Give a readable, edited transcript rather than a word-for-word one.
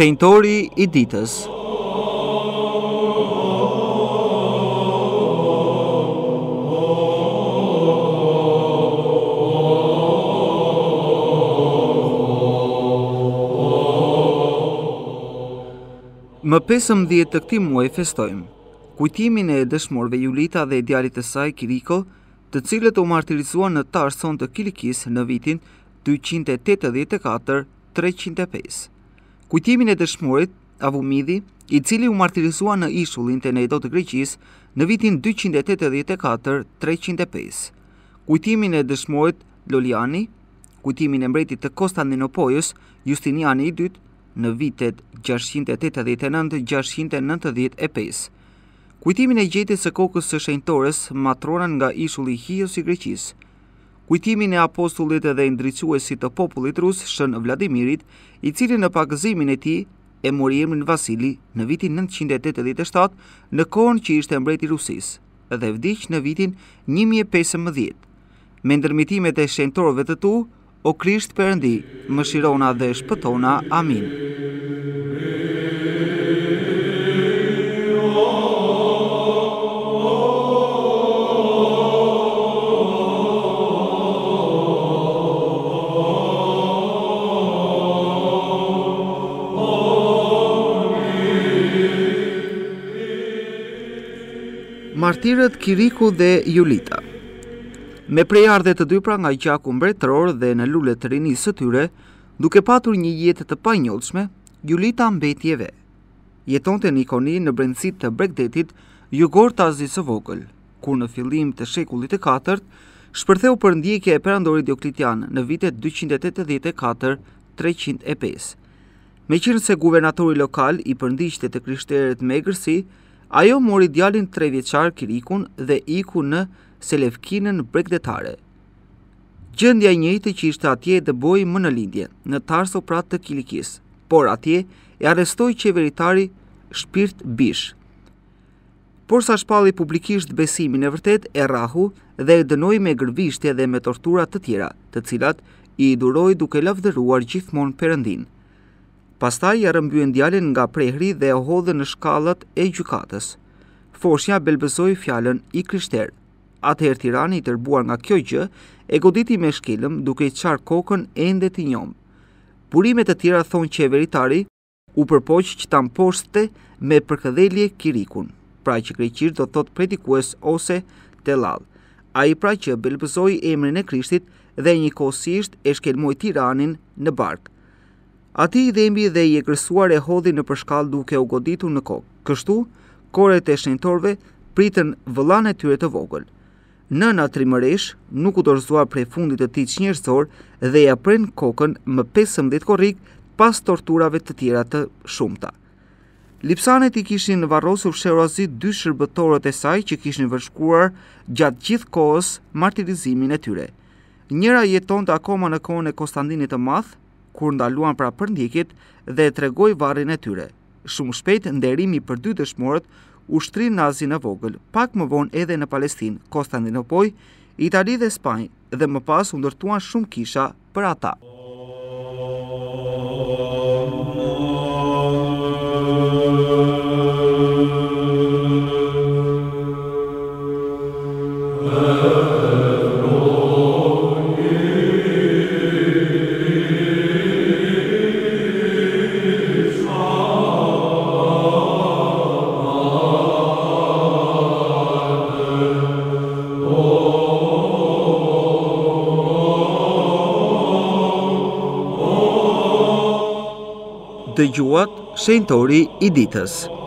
Shenjtori I ditës. Më 15 të këtij muaji festojmë kujtimin e dëshmorëve Julita dhe djalit të saj Kiriko, të cilët u martirizuan në Tarson të Kilikis në vitin 284-305. Kujtimin e dëshmorit Avumidi, i cili u martirizua në ishullin Tenedo të Greqisë në vitin 284-305. Kujtimin e dëshmorit Loliani, kujtimin e mbretit të Konstantinopojës Justiniani I dytë në vitet 689-695. Kujtimin e gjetjes së kokës së shenjtores matrona nga ishulli Chios I Greqisë. Kujtimin e apostullit dhe ndriçuesit të popullit rus Shën Vladimirit, I cili në pagëzimin e tij e mori emrin Vasili në vitin 987 në kohën që ishte mbreti I Rusisë dhe vdiq në vitin 1015. Me ndërmitimet e shenjtorëve të tu, o Krisht Perëndi, mëshirona dhe shpëtona. Amin. Martirët Kiriku dhe Julita. Me prejardhje të dypra nga gjaku mbretëror dhe në lulet të rinisë së tyre, duke patur një jetë të panjollshme, Julita mbeti e ve. Jetonte në Ikoni në brendësitë të Bregdetit, jugor të Azisë së Vogël, kur në fillim të shekullit të 4 shpërtheu për ndjekje e perandorit Diokletian në vitet 284-305. Meqenëse guvernatori lokal I përndiqte të krishterët me egërsi, ajo mori djalin 3 vjeçar Kirikun dhe iku në Selevkinën bregdetare. Gjendja e njëjtë që ishte atje dëboi më në lindje, në Tarso pratë të Kilikis, por atje e arrestoi qeveritari Shpirt Bish. Por sa shpalli publikisht besimin e vërtet, e rrahu dhe e dënoi me gërvishtje dhe me tortura të tjera, të cilat I duroi duke lavdëruar gjithmonë Perëndin. Pastaj ja rrëmbyen djalin nga prehri dhe e hodhë në shkallët e gjykatës. Foshnja belbëzoi fjalën I krishter. Atëherë tirani I tërbuar nga kjo gjë e goditi me shkelëm duke I qarë kokën ende të njom. Burimet të tjera thonë qeveritari u përpoq që ta mposhte me përkëdhelje Kirikun, pra që greqisht do thot predikues ose tellall. Ai pra që belbëzoi emrin e Krishtit dhe njëkohësisht e shkelmoi tiranin në bark. Ati I dhembi dhe I egërsuar e hodhi në përshkall duke u goditur në kokë. Kështu, koret e shenjtorëve pritën vëllain e tyre të vogël. Nëna trimëresh nuk u dorëzuar prej fundit të tij njerëzor dhe ja pren kokën më 15 korrik pas torturave të tjera të shumta. Lipsanet I kishin varrosur fshehurazi 2 shërbëtorët e saj që kishin vëzhguar gjatë gjithë kohës martirizimin e tyre. Njëra jetonte akoma në kohën e Konstantinit të Madh, kur ndaluan pra përndjekjet dhe tregoi varrin e tyre. Shumë shpejt nderimi për 2 dëshmorët u shtri në Azinë e Vogël, pak më vonë edhe në Palestinë, Konstantinopoj, Itali dhe Spanjë, dhe më pas u ndërtuan shumë kisha për ata. Dëgjuat Shenjtori I ditës.